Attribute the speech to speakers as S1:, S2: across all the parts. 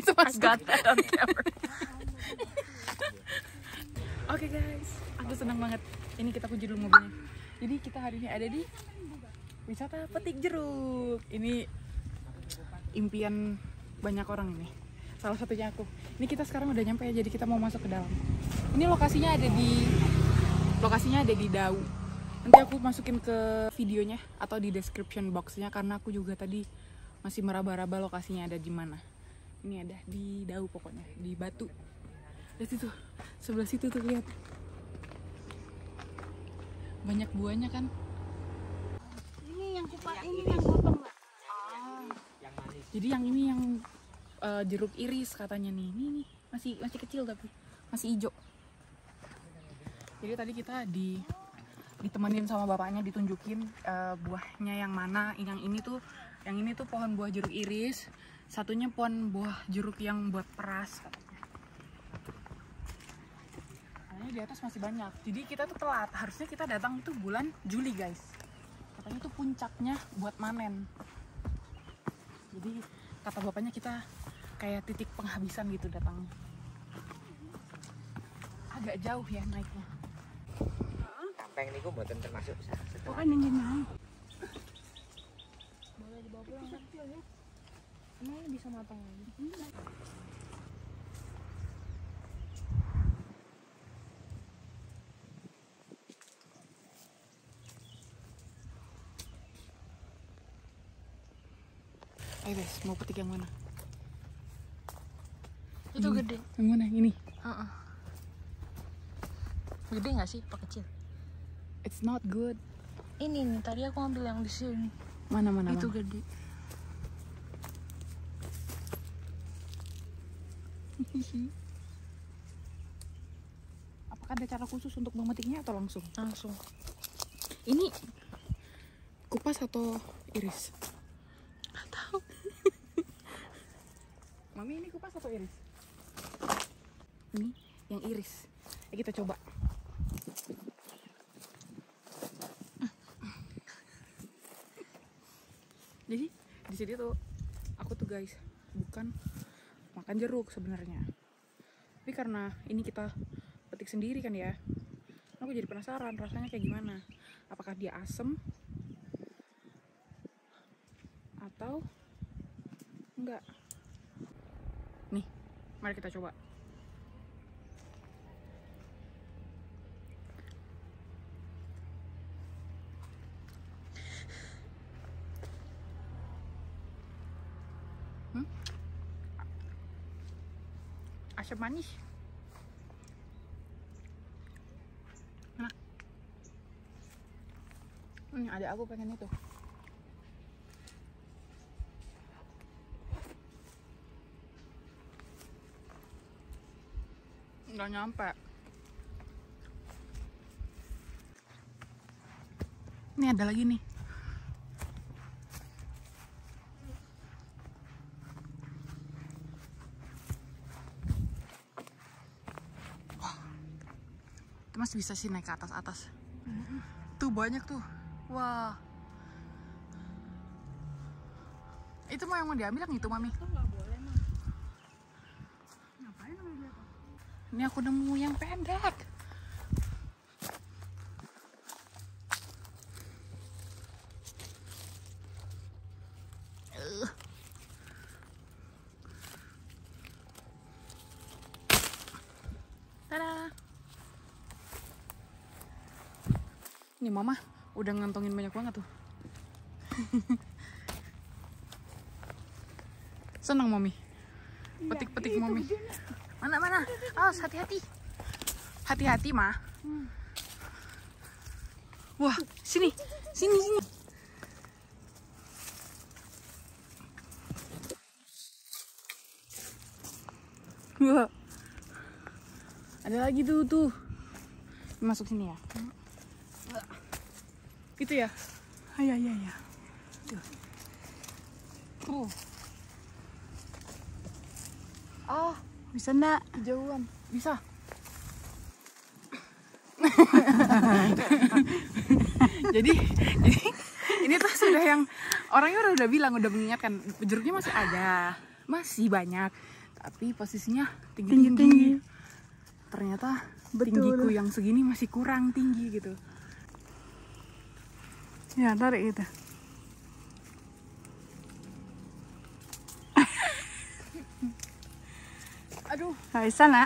S1: masuk. Oke guys, aku senang banget. Ini kita kunci dulu mobilnya. Jadi kita hari ini ada di wisata Petik Jeruk. Ini impian banyak orang ini. Salah satunya aku. Ini kita sekarang udah nyampe ya, jadi kita mau masuk ke dalam. Ini lokasinya ada di Dau. Nanti aku masukin ke videonya atau di description boxnya karena aku juga tadi masih meraba-raba lokasinya ada di mana. Ini ada di Dau pokoknya, di Batu. Lihat itu, sebelah situ tuh lihat. Banyak buahnya kan.
S2: Ini yang kupat, ini yang potong nggak?
S1: Jadi yang ini yang jeruk iris katanya nih. Ini masih kecil tapi masih hijau. Jadi tadi kita ditemenin sama bapaknya, ditunjukin buahnya yang mana. Yang ini tuh pohon buah jeruk iris, satunya pohon buah jeruk yang buat peras katanya. Nah, di atas masih banyak. Jadi kita tuh telat. Harusnya kita datang itu bulan Juli guys. Katanya itu puncaknya buat manen. Jadi kata bapaknya kita kayak titik penghabisan gitu datang. Agak jauh ya naiknya.
S3: Kampeng niku mboten termasuk
S2: Oh kan yang naik.
S4: Boleh dibawa pulang kecil ya. Emang ini bisa matang lagi?
S1: Ayo guys, mau petik yang mana?
S4: Itu
S1: Ini.
S4: gede.
S1: Yang mana? Ini?
S4: Gede nggak sih? Apa kecil?
S1: It's not good.
S4: Ini nih, tadi aku ambil yang di sini.
S1: Mana?
S4: Itu gede.
S1: Apakah ada cara khusus untuk memetiknya atau langsung?
S4: Langsung.
S1: Ini kupas atau iris?
S4: Nggak tahu.
S1: Mami, ini kupas atau iris? Ini yang iris. Kita coba. Jadi di sini tuh aku tuh guys bukan makan jeruk sebenarnya. Tapi karena ini kita petik sendiri kan ya. Aku jadi penasaran rasanya kayak gimana. Apakah dia asem atau enggak? Nih, mari kita coba. Asam manis. Enak. Ada aku pengen itu. Nggak nyampe. Ini ada lagi nih. Wah, itu masih bisa sih naik ke atas. Tuh banyak tuh. Wah. Itu mau yang mau diambil yang itu, Mami?
S2: Itu nggak boleh mah. Ngapain ambil apa?
S1: Ini aku nemu yang pendek. Tada. Ini Mama udah ngantongin banyak banget tuh. Senang Mami. Petik-petik Mami. Mana? Awas, hati-hati. Hati-hati, Ma. Wah, sini. Wah. Ada lagi tuh. Masuk sini ya. Itu ya. Ya. Tuh. Ah,
S2: Bisa enggak?
S1: jauhan. Bisa. jadi ini tuh sudah yang orangnya udah bilang, udah mengingatkan jeruknya masih ada, masih banyak, Tapi posisinya tinggi-tinggi. Ternyata tinggiku yang segini masih kurang tinggi gitu.
S2: Ya, tarik gitu.
S1: Aduh,
S2: Nah, sana.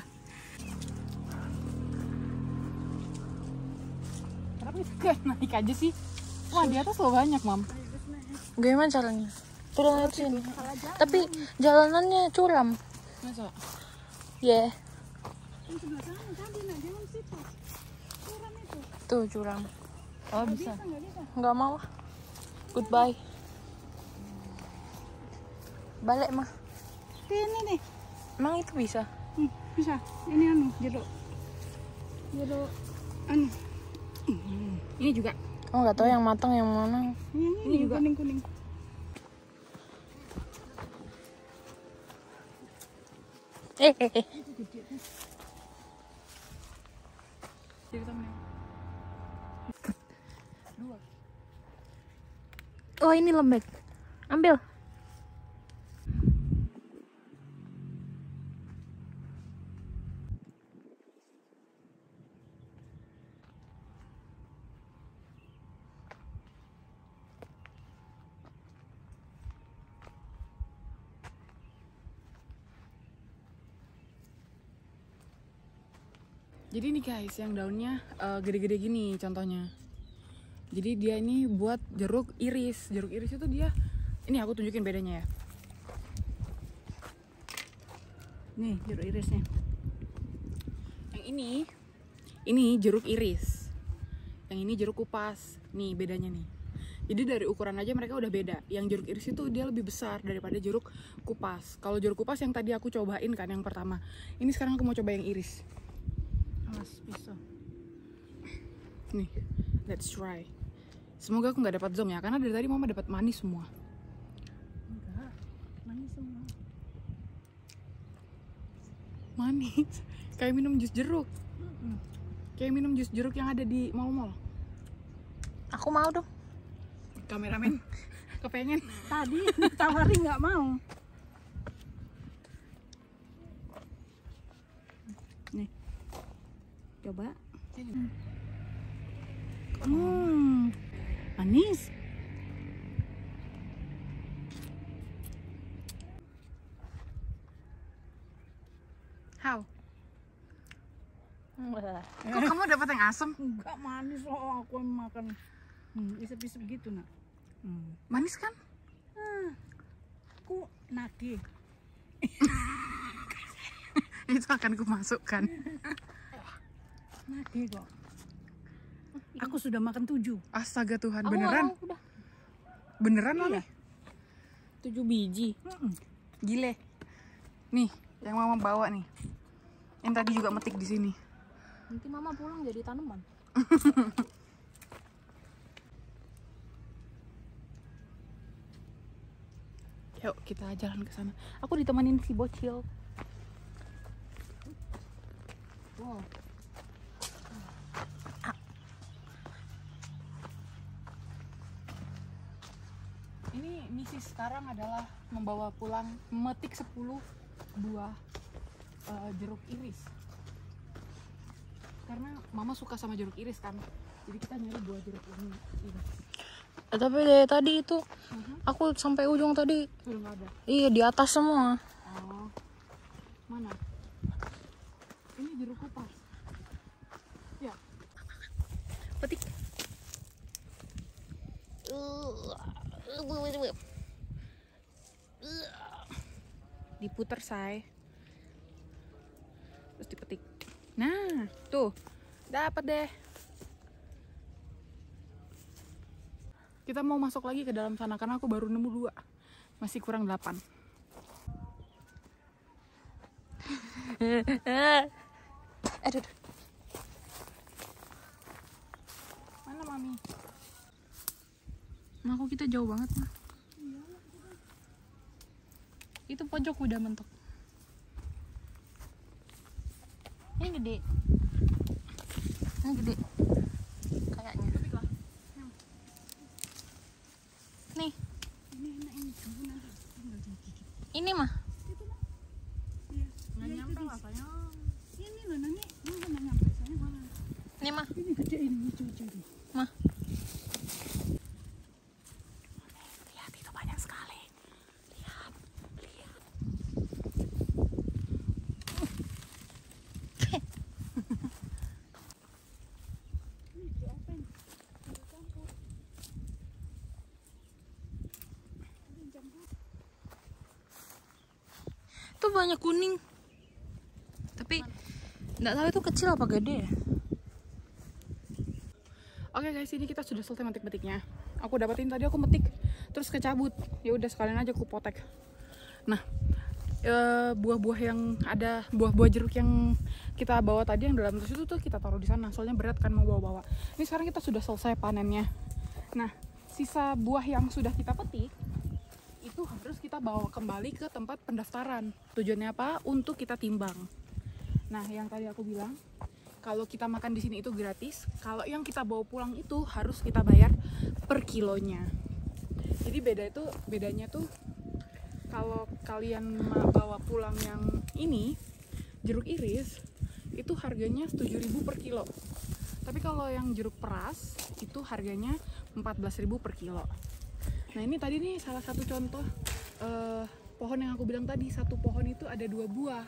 S1: kenapa kita kayak naik aja sih? Wah, di atas loh banyak, Mam.
S4: Gimana caranya? Turun lewat sini. Tapi jalanannya curam.
S1: Masa?
S4: Ya.
S2: Yang sebelah sana tadi, nah jangan situ. Curam itu.
S4: Tuh curam.
S1: Oh, bisa.
S2: Nggak bisa.
S4: Nggak mau. Goodbye. Balik mah.
S2: Ini nih.
S4: Emang itu bisa?
S2: Bisa. Ini anu, jeruk. Jeruk anu.
S1: Ini juga.
S4: Oh nggak tahu yang matang yang mana.
S2: Ini juga kuning-kuning.
S4: Hehehe.
S1: Jadi temennya. Dua.
S4: Oh ini lembek. Ambil.
S1: Jadi nih guys, yang daunnya gede-gede gini contohnya. Jadi dia ini buat jeruk iris. Jeruk iris itu dia, ini aku tunjukin bedanya ya.
S2: Nih, jeruk irisnya.
S1: Yang ini jeruk iris. Yang ini jeruk kupas. Nih bedanya nih. Jadi dari ukuran aja mereka udah beda. Yang jeruk iris itu dia lebih besar daripada jeruk kupas. Kalau jeruk kupas yang tadi aku cobain kan yang pertama. Ini sekarang aku mau coba yang iris.
S2: Awas pisau.
S1: Nih, let's try. Semoga aku nggak dapat zong ya, karena dari tadi mama dapat manis semua.
S2: Enggak. Manis semua.
S1: Manis, kayak minum jus jeruk. Kayak minum jus jeruk yang ada di mall-mall.
S4: Aku mau dong.
S1: Kameramen, kepengen.
S2: Tadi tawarin nggak mau. Nih. Coba. Manis.
S1: How?
S4: Wah.
S1: Kok kamu dapat yang asam?
S2: Enggak manis, oh aku yang makan. Isep-isep gitu nak.
S1: Manis kan?
S2: Aku nagih.
S1: Itu akan kumasukkan.
S2: Nagih kok. Aku sudah makan 7.
S1: Astaga Tuhan,
S4: Aku
S1: beneran?
S4: nggak mau, udah.
S1: Beneran
S2: Iya.
S1: Mami?
S4: 7 biji.
S1: Gile. Nih, yang mama bawa nih. Yang tadi juga metik di sini.
S4: Nanti mama pulang jadi tanaman.
S1: Yuk kita jalan ke sana. Aku ditemenin si bocil.
S4: Wow.
S1: Ini misi sekarang adalah membawa pulang memetik 10 buah jeruk iris. Karena mama suka sama jeruk iris kan. Jadi kita nyari buah jeruk ini iris.
S4: Tapi dari tadi itu aku sampai ujung tadi.
S1: Udah nggak ada.
S4: Iya di atas semua.
S1: Oh. Mana? Ini jeruk kupas. Ya.
S4: Petik.
S1: Diputer say. Terus dipetik. Nah, tuh. Dapat deh. Kita mau masuk lagi ke dalam sana karena aku baru nemu 2. Masih kurang 8.
S4: Aduh.
S1: Mana Mami? Nah, kok kita jauh banget mah. Itu pojok udah mentok.
S4: Ini gede. Ini gede. Kayaknya. Nih. Ini mah. Tuh banyak kuning. Tapi nggak tahu itu kecil apa gede ya.
S1: Oke guys, ini kita sudah selesai metik-metiknya. Aku dapetin tadi, aku metik terus kecabut. Ya udah sekalian aja aku potek. Nah, buah-buah yang ada, buah-buah jeruk yang kita bawa tadi yang dalam tus itu tuh kita taruh di sana. Soalnya berat kan mau bawa-bawa. Ini sekarang kita sudah selesai panennya. Nah, sisa buah yang sudah kita petik itu harus kita bawa kembali ke tempat pendaftaran. Tujuannya apa? Untuk kita timbang. Nah, yang tadi aku bilang, kalau kita makan di sini itu gratis. Kalau yang kita bawa pulang itu harus kita bayar per kilonya. Jadi bedanya tuh kalau kalian bawa pulang yang ini jeruk iris itu harganya 7.000 per kilo. Tapi kalau yang jeruk peras itu harganya 14.000 per kilo. Nah, ini tadi nih salah satu contoh pohon yang aku bilang tadi, satu pohon itu ada 2 buah.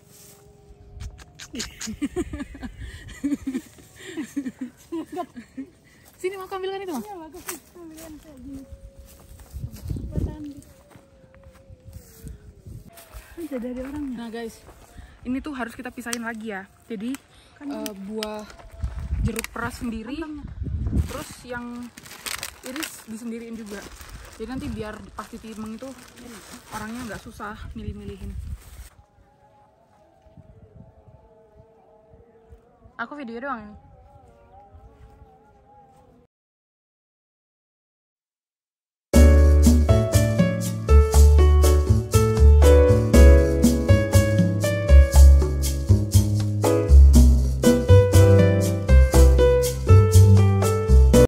S1: Sini mau ambilkan itu mah.
S2: Iya bagus sih, ambilkan kayak gini. Buat Andi. Ada dari orangnya.
S1: Nah guys, ini tuh harus kita pisahin lagi ya. Jadi buah jeruk peras sendiri, terus yang iris disendiriin juga. Jadi nanti biar pas ditimbang itu orangnya nggak susah milih-milihin.
S4: Aku video doang ini.